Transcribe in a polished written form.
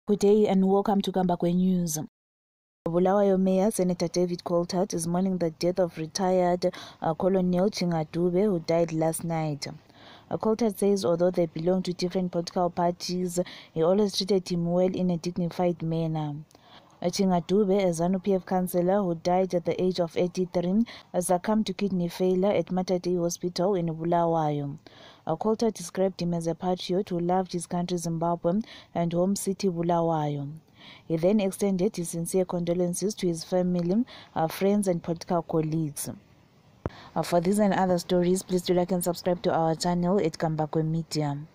Good day and welcome to Kambakwe News. Bulawayo Mayor Senator David Coltart is mourning the death of retired Colonel Chinga Dube, who died last night. Coltart says although they belong to different political parties, he always treated him well in a dignified manner. Chinga Dube, a ZANU-PF councillor who died at the age of 83, succumbed to kidney failure at Matadi Hospital in Bulawayo. Coltart described him as a patriot who loved his country Zimbabwe and home city Bulawayo. He then extended his sincere condolences to his family, friends and political colleagues. For these and other stories, please do like and subscribe to our channel at Kambakwe Media.